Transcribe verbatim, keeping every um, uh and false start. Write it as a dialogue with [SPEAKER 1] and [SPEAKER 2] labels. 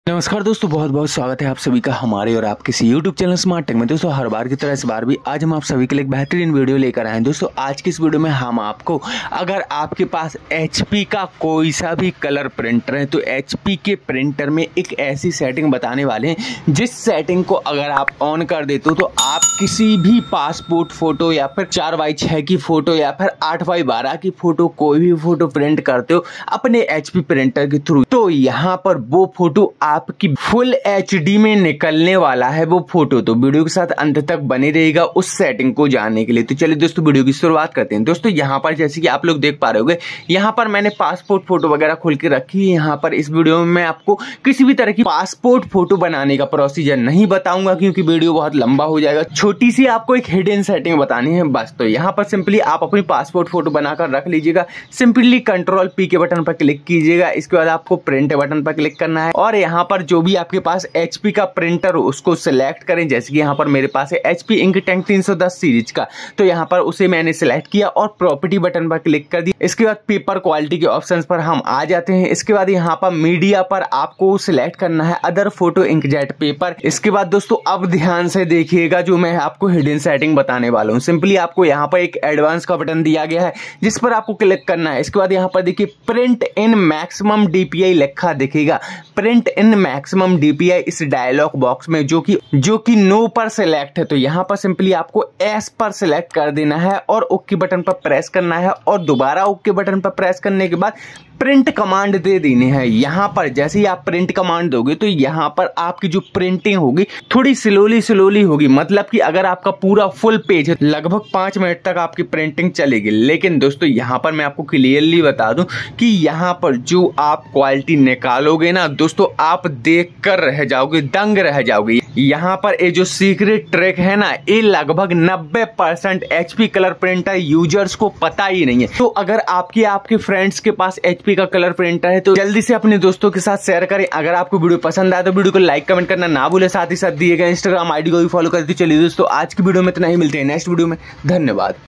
[SPEAKER 1] नमस्कार दोस्तों, बहुत बहुत स्वागत है आप सभी का हमारे और आपके इस यूट्यूब चैनल स्मार्ट टेक में। दोस्तों हर बार की तरह इस बार भी आज हम आप सभी के लिए एक बेहतरीन वीडियो लेकर आए हैं। दोस्तों आज की इस वीडियो में हम आपको, अगर आपके पास एचपी का कोई सा भी कलर प्रिंटर है तो एचपी के प्रिंटर में एक ऐसी सेटिंग बताने वाले हैं जिस सेटिंग को अगर आप ऑन कर देते हो तो आप किसी भी पासपोर्ट फोटो या फिर चार बाई छः की फोटो या फिर आठ बाई बारह की फोटो, कोई भी फोटो प्रिंट करते हो अपने एचपी प्रिंटर के थ्रू, तो यहाँ पर वो फोटो आपकी फुल एचडी में निकलने वाला है वो फोटो। तो वीडियो के साथ अंत तक बने रहेगा उस सेटिंग को जानने के लिए। तो चलिए दोस्तों वीडियो की शुरुआत करते हैं। दोस्तों यहाँ पर जैसे कि आप लोग देख पा रहे होंगे, यहाँ पर मैंने पासपोर्ट फोटो वगैरह खोल के रखी है। यहाँ पर इस वीडियो में मैं आपको किसी भी तरह की पासपोर्ट फोटो बनाने का प्रोसीजर नहीं बताऊंगा क्योंकि वीडियो बहुत लंबा हो जाएगा। छोटी सी आपको एक हिडन सेटिंग बतानी है बस। तो यहाँ पर सिंपली आप अपनी पासपोर्ट फोटो बनाकर रख लीजिएगा। सिंपली कंट्रोल पी के बटन पर क्लिक कीजिएगा। इसके बाद आपको प्रिंट बटन पर क्लिक करना है और यहाँ पर जो भी आपके पास एचपी का प्रिंटर हो उसको सिलेक्ट करें। जैसे कि यहाँ पर मेरे पास है एचपी इंक टैंक तीन सौ दस सीरीज का, तो यहाँ पर उसे मैंने सिलेक्ट किया और प्रॉपर्टी बटन पर क्लिक कर दिया। इसके बाद पेपर क्वालिटी के ऑप्शंस पर हम आ जाते हैं। इसके बाद यहाँ पर मीडिया पर आपको सिलेक्ट करना है अदर फोटो इंकजेट पेपर। इसके बाद दोस्तों अब ध्यान से देखिएगा जो मैं आपको हिडन सेटिंग बताने वाला हूँ। सिंपली आपको यहाँ पर एक एडवांस का बटन दिया गया है जिस पर आपको क्लिक करना है। इसके बाद यहाँ पर देखिए प्रिंट इन मैक्सिमम डीपीआई लिखा दिखेगा। प्रिंट इन मैक्सिमम डीपीआई इस डायलॉग बॉक्स में जो कि जो कि नो पर सिलेक्ट है, तो यहाँ पर सिंपली आपको एस पर सिलेक्ट कर देना है और ओके बटन पर प्रेस करना है और दोबारा ओके बटन पर प्रेस करने के बाद प्रिंट कमांड दे देनी है। यहाँ पर जैसे ही आप प्रिंट कमांड दोगे तो यहाँ पर आपकी जो प्रिंटिंग होगी थोड़ी स्लोली स्लोली होगी। मतलब कि अगर आपका पूरा फुल पेज है लगभग पांच मिनट तक आपकी प्रिंटिंग चलेगी। लेकिन दोस्तों यहाँ पर मैं आपको क्लियरली बता दूं कि यहाँ पर जो आप क्वालिटी निकालोगे ना दोस्तों, आप देख कर रह जाओगे, दंग रह जाओगे। यहाँ पर ये जो सीक्रेट ट्रिक है ना, ये लगभग नब्बे percent HP colour printer users को पता ही नहीं है। तो अगर आपके आपके फ्रेंड्स के पास एचपी का कलर प्रिंटर है तो जल्दी से अपने दोस्तों के साथ शेयर करें। अगर आपको वीडियो पसंद आए तो वीडियो को लाइक कमेंट करना ना भूले। साथ ही साथ दिए गए इंस्टाग्राम आईडी को भी फॉलो कर दीजिए। चलिए दोस्तों आज की वीडियो में इतना ही, मिलते हैं नेक्स्ट वीडियो में। धन्यवाद।